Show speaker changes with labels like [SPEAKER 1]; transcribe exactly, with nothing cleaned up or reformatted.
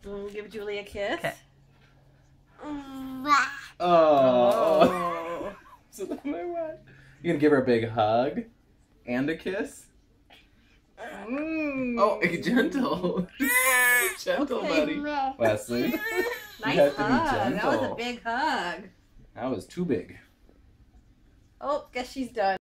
[SPEAKER 1] Mm, give Julie a kiss.
[SPEAKER 2] Okay.
[SPEAKER 3] Oh.
[SPEAKER 1] Oh.
[SPEAKER 3] So then I what? You gonna give her a big hug and a kiss?
[SPEAKER 1] Mm.
[SPEAKER 3] Oh, gentle. Gentle,
[SPEAKER 1] Okay.
[SPEAKER 3] buddy. Wesley.
[SPEAKER 1] Nice
[SPEAKER 3] You have to be
[SPEAKER 1] hug. That was a
[SPEAKER 3] gentle.
[SPEAKER 1] big hug.
[SPEAKER 3] That was too big.
[SPEAKER 1] Oh, guess she's done.